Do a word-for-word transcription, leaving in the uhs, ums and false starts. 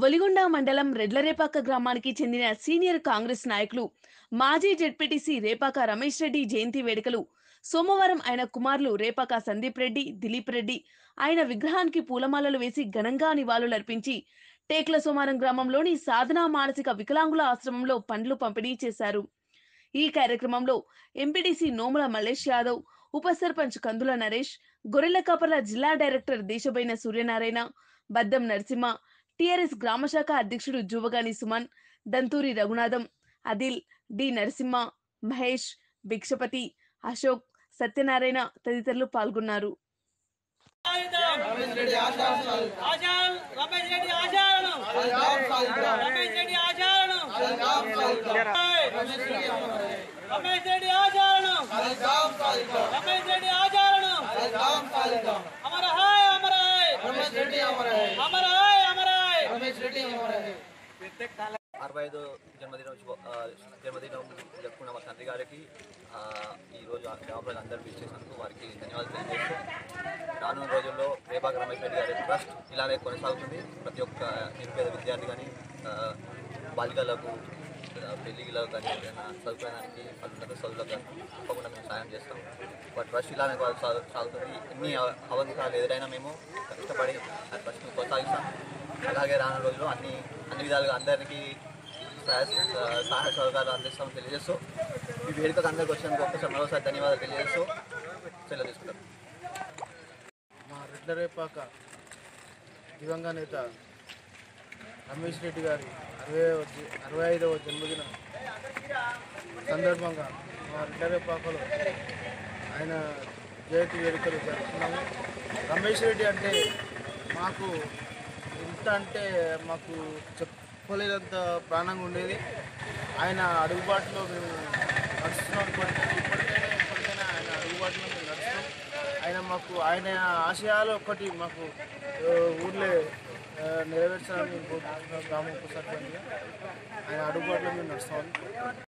ఒలిగొండ మండలం రెడ్లరేపాక గ్రామానికి చెందిన సీనియర్ కాంగ్రెస్ నాయకులు మాజీ జెడ్పీటీసీ రేపాక రమేష్ రెడ్డి జయంతి వేడుకలు సోమవారం ఆయన కుమారులు రేపాక సందీప్ రెడ్డి దిలీప్ రెడ్డి ఆయన విగ్రహానికి పూలమాలలు వేసి ఘనంగా నివాళులర్పించి టేక్ల సోమారం గ్రామంలోని సాధనా మానసిక వికలాంగుల ఆశ్రమంలో పండ్లు పంపిణీ చేశారు. ఈ కార్యక్రమంలో ఎంపీటీసీ నోముల మల్లేష్ యాదవ్, ఉప సర్పంచ్ కందుల నరేష్, గొర్రెలకాపర్ల జిల్లా డైరెక్టర్ దేశబైన సూర్యనారాయణ, బద్దం నరసింహ, టిఆర్ఎస్ గ్రామశాఖ అధ్యక్షుడు జువగాని సుమన్, దంతూరి రఘునాథం, అదిల్, డి నరసింహ, మహేష్, భిక్షపతి, అశోక్, సత్యనారాయణ తదితరులు పాల్గొన్నారు. అరవై ఐదో జన్మదినం జన్మదినం జరుపుకున్న మా తండ్రి గారికి ఈరోజు గ్రామ ప్రజలందరూ పిలిచేసినందుకు వారికి ధన్యవాదాలు తెలియజేస్తూ రానున్న రోజుల్లో రేపాక రమేష్ రెడ్డి గారి ట్రస్ట్ ఇలానే కొనసాగుతుంది. ప్రతి ఒక్క నిరుపేద విద్యార్థి కానీ బాలికలకు పెళ్లిలకు కానీ ఏదైనా చదువుకోవడానికి వాళ్ళ చదువులకు కానీ తప్పకుండా మేము సాయం చేస్తాం. మా ట్రస్ట్ ఇలానే సాగుతుంది. ఎన్ని అవంతరాలు ఎదురైనా మేము కష్టపడి ఆ ట్రస్ట్ని కొనసాగిస్తాం. అలాగే రానున్న రోజుల్లో అన్ని అన్ని విధాలుగా అందరికీ సహాయ సహకారాలు అందిస్తామని తెలియజేస్తూ ఈ వేడుకకు అందరికీ వచ్చినందుకు ఒక్కసారి మరోసారి ధన్యవాదాలు తెలియజేస్తూ సెలవు తీసుకుంటాం. మా రెడ్లరేపాక దివంగత నేత రమేష్ రెడ్డి గారి అరవై అరవై ఐదవ జన్మదిన సందర్భంగా మా రెడ్లరేపాకలో ఆయన జయంతి వేడుకలు జరుపుకున్నాము. రమేష్ రెడ్డి అంటే మాకు ఎంత అంటే మాకు చెప్పలేనంత ప్రాణంగా ఉండేది. ఆయన అడుగుబాటులో మేము నడుస్తున్నాం. ఇప్పటికైనా ఇప్పటికైనా ఇప్పటికైనా ఆయన అడుగుబాటులో మేము నడుస్తున్నాం. ఆయన మాకు ఆయన ఆశయాలు ఒక్కటి మాకు ఊర్లే నెరవేర్చాలని కోరుకుంటున్నాం. గ్రామ ఉప సర్పంచ్గా ఆయన అడుగుబాటులో మేము నడుస్తామని